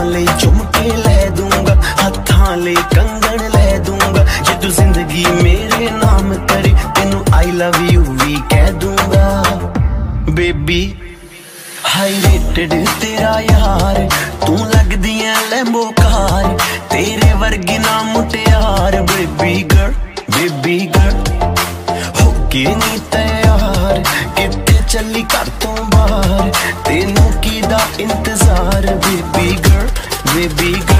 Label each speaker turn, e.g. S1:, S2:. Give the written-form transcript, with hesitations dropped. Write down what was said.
S1: ले झुमके ले दूंगा, हत्थां ले कंगन ले दूंगा। जे तू जिंदगी मेरे नाम करे तेनू आई लव यू भी कह दूंगा। बेबी हाई रेटेड तेरा यार, तू लगदी है लैम्बो कार, तेरे वर्गी ना मुटियार। बेबी गर्ल होके नी तैयार, किते चली घर तो बाहर, तेनू की दा इंतजार। Baby girl